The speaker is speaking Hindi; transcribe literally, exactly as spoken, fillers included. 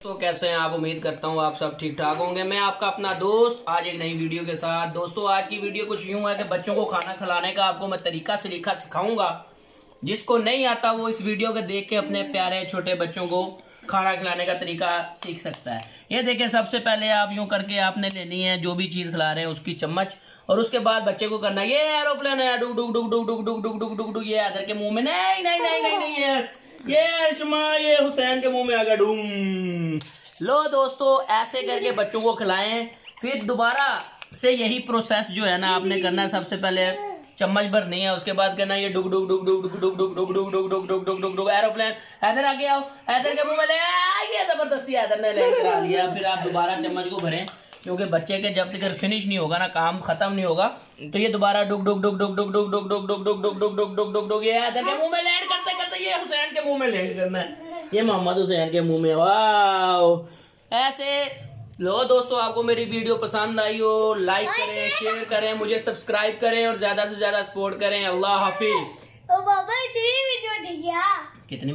तो कैसे हैं आप? उम्मीद करता हूँ आप सब ठीक ठाक होंगे। मैं आपका अपना दोस्त आज एक नई वीडियो के साथ। दोस्तों आज की वीडियो कुछ यूं है कि बच्चों को खाना खिलाने का आपको मैं तरीका सलीका सिखाऊंगा। जिसको नहीं आता वो इस वीडियो को देख के अपने प्यारे छोटे बच्चों को खाना खिलाने का तरीका सीख सकता है। ये देखें, सबसे पहले आप यूं करके आपने लेनी है जो भी चीज खिला रहे हैं उसकी चम्मच, और उसके बाद बच्चे को करना ये एरोप्लेन है, डुक डुक डुक डुक डुक डुक डुक डुक डुक डुक, ये आकर के मुंह में नहीं नहीं नहीं नहीं नहीं है ये अर्शमा, ये हुसैन के मुंह में आ गया डूम। लो दोस्तों, ऐसे करके बच्चों को खिलाएं। फिर दोबारा से यही प्रोसेस जो है ना आपने करना है। सबसे पहले चम्मच भरनी है, उसके बाद करना ये डुक डुक डुक डुक डुक डुक डुक डुक डुक डुक डुक डुक डुक डुक डुक एरोप्लेन। हैदर आगे आओ, हैदर के मुंह में ले, ये जबरदस्ती हैदर ने लैंड करा लिया। फिर आप दोबारा चम्मच को भरें, क्योंकि बच्चे के जब तक फिनिश नहीं होगा ना, काम खत्म नहीं होगा, तो ये दोबारा डुक डुक डुक डुक डुक डुक डुक डुक डुक डुक डुक डुक डुक डुक डुक डुक ये हैदर के मुंह में लैंड करते करते ये हुसैन के मुंह में लैंड करना है, ये मोहम्मद हुसैन के मुंह में। वाह! ऐसे लो दोस्तों, आपको मेरी वीडियो पसंद आई हो लाइक करें, शेयर करें, मुझे सब्सक्राइब करें और ज्यादा से ज्यादा सपोर्ट करें। अल्लाह हाफिज। ओ बाबा, इतनी वीडियो दिया कितनी